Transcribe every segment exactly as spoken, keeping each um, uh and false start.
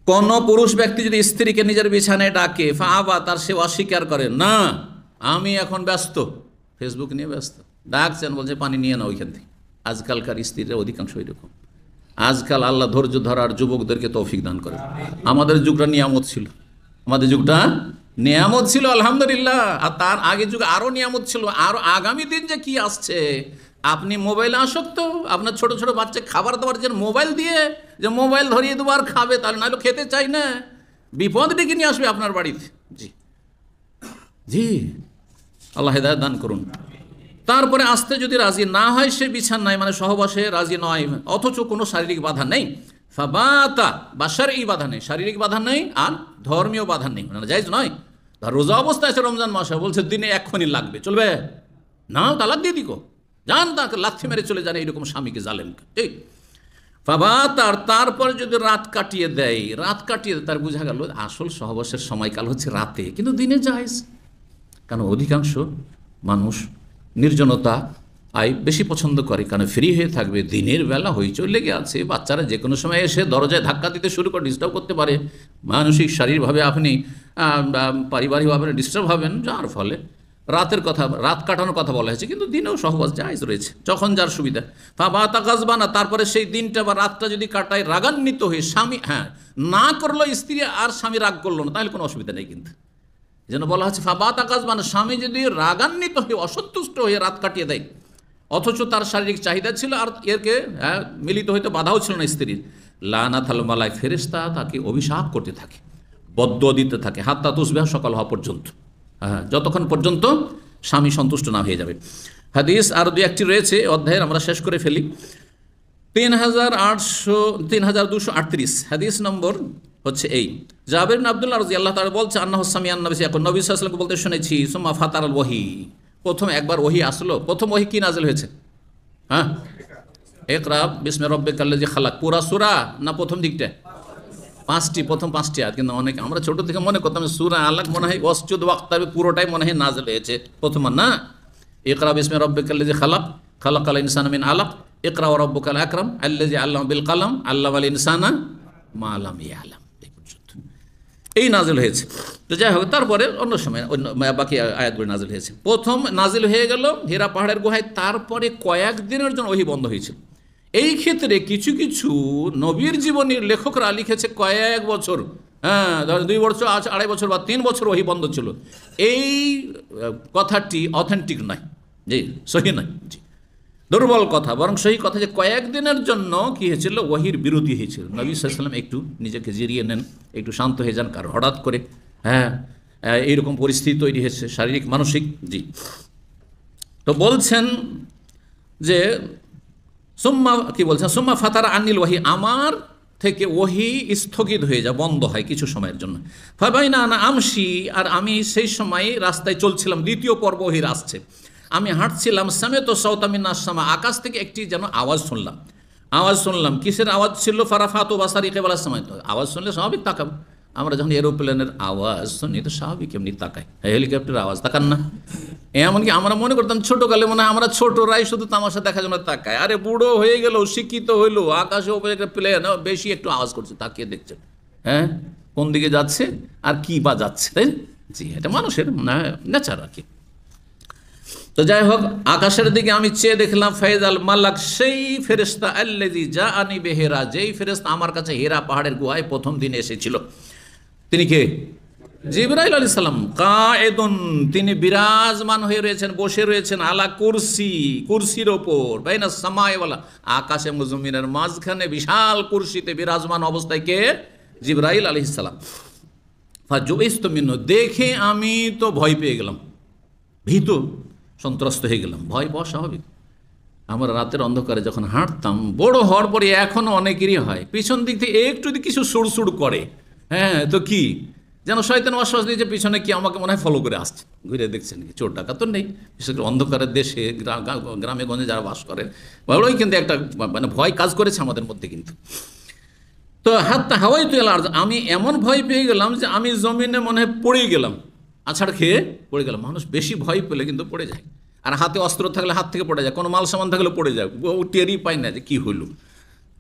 কোন পুরুষ ব্যক্তি যদি স্ত্রীকে নিজের বিছানায় ডাকে ফাআবা, তার সে অস্বীকার করে, না আমি এখন ব্যস্ত, ফেসবুক নিয়ে ব্যস্ত, ডাকছেন বলছে পানি নিয়ে না ওইখান থেকে। আজকালকার স্ত্রীরা অধিকাংশ এরকম। আজকাল আল্লাহ ধৈর্য ধরার যুবকদেরকে তৌফিক দান করে। আমাদের যুগটা নিয়ামত ছিল, আমাদের যুগটা নিয়ামত ছিল আলহামদুলিল্লাহ। আর তার আগে যুগে আরও নিয়ামত ছিল। আর আগামী দিন যে কি আসছে, আপনি মোবাইলে আসক্ত, আপনার ছোট ছোট বাচ্চা খাবার দাবার যে মোবাইল দিয়ে, যে মোবাইল ধরিয়ে দেবো আর খাবে, তাহলে নাহলে খেতে চাই না, বিপদ ডেকে নিয়ে আসবে আপনার বাড়িতে। জি জি, আল্লাহ হেদায়েত দান করুন। তারপরে আসতে যদি রাজি না হয়, সে বিছানায় মানে সহবাসে রাজি নয়, অথচ কোনো শারীরিক বাধা নেই, ফাবাতা, বাসার এই বাধা নেই, শারীরিক বাধা নেই আর ধর্মীয় বাধা নেই, মানে জায়েজ নয়। ধর রোজা অবস্থায় আছে, রমজান মাসে, বলছে দিনে এক্ষুনি লাগবে, চলবে না, তালাক দিয়ে দিকো, যান তাকে লাথি মেরে চলে যান, এইরকম স্বামীকে জালেমকে। ঠিক ফাবাতার, তারপরে যদি রাত কাটিয়ে দেয়, রাত কাটিয়ে দেয়, তার বোঝা গেল আসল সহবাসের সময়কাল হচ্ছে রাতে, কিন্তু দিনে জায়েজ। কারণ অধিকাংশ মানুষ নির্জনতা আই বেশি পছন্দ করে, কারণ ফ্রি হয়ে থাকবে, দিনের বেলা হইচই লেগে আছে, বাচ্চারা যে কোনো সময় এসে দরজায় ধাক্কা দিতে শুরু করে ডিস্টার্ব করতে পারে, মানসিক শারীরিকভাবে আপনি পারিবারিকভাবে ডিস্টার্ব হবেন, যার ফলে রাতের কথা, রাত কাটানোর কথা বলা হয়েছে, কিন্তু দিনেও সহবাস জায়েজ রয়েছে, যখন যার সুবিধা। ফাবাতা গাজবানা, তারপরে সেই দিনটা বা রাতটা যদি কাটায় রাগান্বিত হয়ে, স্বামী হ্যাঁ না করলো স্ত্রী আর স্বামী রাগ করলো না, তাহলে কোনো অসুবিধা নেই। কিন্তু যেন বলা হচ্ছে ফাবাতা গাজবানা, স্বামী যদি রাগান্বিত হয়ে অসন্তুষ্ট হয়ে রাত কাটিয়ে দেয়, অথচ তার শারীরিক চাহিদা ছিল আর এরকে হ্যাঁ মিলিত হইতে বাধাও ছিল না স্ত্রীর, লানাতুল মালায়েকা, ফেরেশতা তাকে অভিশাপ করতে থাকে, বদদুয়া দিতে থাকে, হাত্তা তুসবিহ, সকাল হওয়া পর্যন্ত, হ্যাঁ যতক্ষণ পর্যন্ত স্বামী সন্তুষ্ট না হয়ে যাবে। হাদিস আর দুই একটি রয়েছে অধ্যায়ের, আমরা শেষ করে ফেলি। তিন হাজার আটশো তিন হাজার দুশো আটত্রিশ হাদিস নম্বর হচ্ছে এই, জাবের বিন আব্দুল্লাহ রাদিয়াল্লাহু তাআলা বলছে, আন্নাহু সামিআন নবী, এখন নবী সাল্লাল্লাহু আলাইহি ওয়াসাল্লামকে বলতে শুনেছি, সুম্মা ফাতারাল ওয়াহি, প্রথম একবার ওহি আসলো। প্রথম ওহি কি নাজিল হয়েছে? হ্যাঁ, ইকরা বিসমি রাব্বিকাল্লাযী খালাক, পুরা সূরা না প্রথম দিকটা? পাঁচটি, প্রথম পাঁচটি আয়াত। কিন্তু অনেক আমরা ছোট থেকে মনে করতাম সূরা আলাক মনে হয় ওয়াসজুদ ওয়াক্তারব, পুরোটাই মনে হয় নাজিল হয়েছে প্রথম না। ইকরা বিসমি রাব্বিকাল্লাযী খালাক, খালাকাল ইনসানা মিন আলাক, ইকরা ওয়া রাব্বুকাল আকরাম আল্লাযী আল্লামা বিল কলম আল্লামাল ইনসানা মা লাম ইয়ালাম, এই পর্যন্ত এই নাজিল হয়েছে। তো যাই হোক, তারপরে অন্য সময় অন্য বাকি আয়াতগুলো নাজিল হয়েছে। প্রথম নাজিল হয়ে গেল হিরা পাহাড়ের গুহায়, তারপরে কয়েকদিনের জন্য ওহী বন্ধ হয়েছিল। এই ক্ষেত্রে কিছু কিছু নবীর জীবনের লেখকরা লিখেছে কয়েক বছর, হ্যাঁ দুই বছর, আড়াই বছর বা তিন বছর ওহী বন্ধ ছিল। এই কথাটি অথেন্টিক নয়, জি সহি নয়, জি দুর্বল কথা। বরং সহি কথা যে কয়েকদিনের জন্য কী হয়েছিল, ওহির বিরতি হয়েছিল। নবী সাল্লাল্লাহু আলাইহি ওয়াসাল্লাম একটু নিজেকে জিরিয়ে নেন, একটু শান্ত হয়ে যান, কারণ হঠাৎ করে হ্যাঁ এইরকম পরিস্থিতি তৈরি হয়েছে শারীরিক মানসিক। জি, তো বলছেন যে সুম্মা কি বলছেন, সুম্মা ফাতারা আনিল ওয়াহি, আমার থেকে ওহি স্থগিত হয়ে যায়, বন্ধ হয় কিছু সময়ের জন্য। ফাবাইনা আনা আমশি, আর আমি সেই সময় রাস্তায় চলছিলাম, দ্বিতীয় পর্ব ওহির আসছে, আমি হাঁটছিলাম, সামেতো সাউতামিন আসামা, আকাশ থেকে একটি যেন আওয়াজ শুনলাম। আওয়াজ শুনলাম, কিসের আওয়াজ ছিল? ফারাফাতু বাসারি কেবলার সময়, তো আওয়াজ শুনলে স্বাভাবিক তাকাবো। আমরা যখন এরোপ্লেনের আওয়াজ শুনি তো স্বাভাবিক এমনি তাকাই, হেলিকপ্টারের আওয়াজ তাকান না? এমনকি আমরা মনে করতাম ছোটোকালে মনে হয় আমরা ছোটরাই শুধু তামাশা দেখার জন্য তাকায়, আরে বুড়ো হয়ে গেল, শিক্ষিত হইলো, আকাশে ওপরে একটা প্লেন বেশি একটু আওয়াজ করছে, তাকিয়ে দেখছেন হ্যাঁ কোন দিকে যাচ্ছে আর কি বা যাচ্ছে, তাই জি এটা মানুষের নেচার আর কি। তো যাই হোক, আকাশের দিকে আমি চেয়ে দেখলাম, ফাইজাল মালাক, সেই ফেরেশতা, আল্লাযী জাআনি বিহিরা, যেই ফেরেশতা আমার কাছে হীরা পাহাড়ের গুহায় প্রথম দিন এসেছিল। তিনি কে? জিবরাইল আলাইহিস সালাম। কায়েদুন, তিনি বিরাজমান হয়ে রয়েছেন, বসে রয়েছেন, আলা কুরসি, কুরসির ওপর, বাইনা সামায়ে ওয়ালা, আকাশ এবং জমিনের মাঝখানে বিশাল কুরসিতে বিরাজমান অবস্থায় কে? জিবরাইল আলাইহিস সালাম। ফাজুইস্তু মিনহু, দেখে আমি তো ভয় পেয়ে গেলাম, ভীত সন্ত্রস্ত হয়ে গেলাম। ভয় পাওয়া স্বাভাবিক। আমরা রাতের অন্ধকারে যখন হাঁটতাম, বড় হওয়ার পরে এখনও অনেকেরই হয়, পিছন দিক থেকে একটু যদি কিছু সুড়সুড় করে, হ্যাঁ তো কি যেন শয়তান ওয়াসওয়াসা দিয়েছে, পিছনে কি আমাকে মনে হয় ফলো করে আসছে, ঘুরে দেখছেন কি, চোর ডাকাত তো নেই, বিশেষ করে অন্ধকারের দেশে গ্রামে গঞ্জে যারা বাস করেন, বড়ই কিন্তু একটা মানে ভয় কাজ করেছে আমাদের মধ্যে। কিন্তু তো হাতটা হাওয়াই তুই, আমি এমন ভয় পেয়ে গেলাম যে আমি জমিনে মনে হয় পড়ে গেলাম, আছাড় খেয়ে পড়ে গেলাম। মানুষ বেশি ভয় পেলে কিন্তু পড়ে যায়, আর হাতে অস্ত্র থাকলে হাত থেকে পড়ে যায়, কোনো মাল সামান থাকলে পড়ে যায়, ও টেরই পায় না যে কী হইল।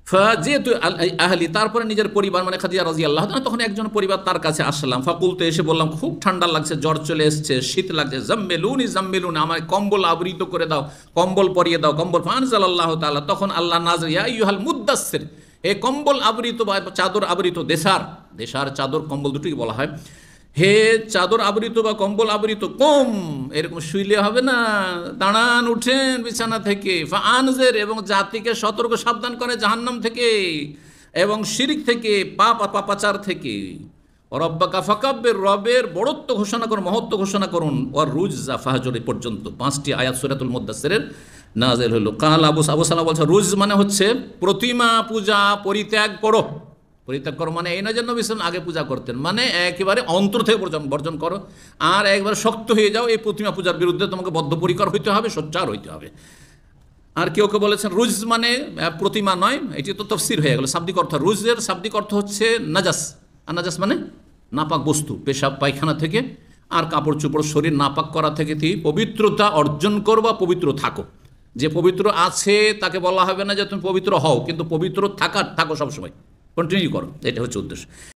যেহেতু আহলি, তারপরে নিজের পরিবার মানে খাদিজা রাদিয়াল্লাহু তাআলা, তখন একজন পরিবার তার কাছে আসলাম। ফাকুলতু, এসে বললাম খুব ঠান্ডা লাগছে, জ্বর চলে এসছে, শীত লাগছে, জাম্মিলুনি জাম্মিলুনি, আমার কম্বল আবৃত করে দাও, কম্বল পরিয়ে দাও, কম্বল। ফানজালাল্লাহু তাআলা, তখন আল্লাহ নাযিল, ইয়া আইয়ুহাল মুদ্দাসসির, এ কম্বল আবৃত বা চাদর আবৃত, দেশার দেশার চাদর কম্বল দুটোই বলা হয়, হে চাদর আবৃত বা কম্বল আবৃত, কম, এরকম শুইলে হবে না, দাঁড়ান, উঠেন বিছানা থেকে। ফাআনজির, এবং জাতিকে সতর্ক সাবধান করে জাহান্নাম থেকে এবং শিরিক থেকে, পাপ পাপাচার থেকে। রব্বাকা ফাকাব্বির, রবের বড়ত্ব ঘোষণা করুন, মহত্ব ঘোষণা করুন। ওয়ার রুজা ফাহজুর, এই পর্যন্ত পাঁচটি আয়াত সূরাতুল মুদ্দাসসিরের নাযিল হলো। কাল আবু আবু সালামা বলছে, রুজ মানে হচ্ছে প্রতিমা পূজা পরিত্যাগ করো। পরিত্যাগ করো মানে এই নয় যে নবী সাল্লাল্লাহু আলাইহি ওয়াসাল্লাম আগে পূজা করতেন, মানে একেবারে অন্তর থেকে বর্জন বর্জন করো, আর একবার শক্ত হয়ে যাও এই প্রতিমা পূজার বিরুদ্ধে, তোমাকে বদ্ধপরিকর হইতে হবে, সোচ্চার হইতে হবে। আর কেউ কেউ বলেছেন রুজ মানে প্রতিমা নয়, এটি তো তাফসীর হয়ে গেল। শাব্দিক অর্থ, রুজের শাব্দিক অর্থ হচ্ছে নাজাস, আর নাজাস মানে নাপাক বস্তু, পেশাব পায়খানা থেকে আর কাপড় চোপড় শরীর নাপাক করা থেকে তুমি পবিত্রতা অর্জন করো বা পবিত্র থাকো। যে পবিত্র আছে তাকে বলা হবে না যে তুমি পবিত্র হও, কিন্তু পবিত্র থাকার থাকো সবসময়, কন্টিনিউ করো, এটা হচ্ছে উদ্দেশ্য।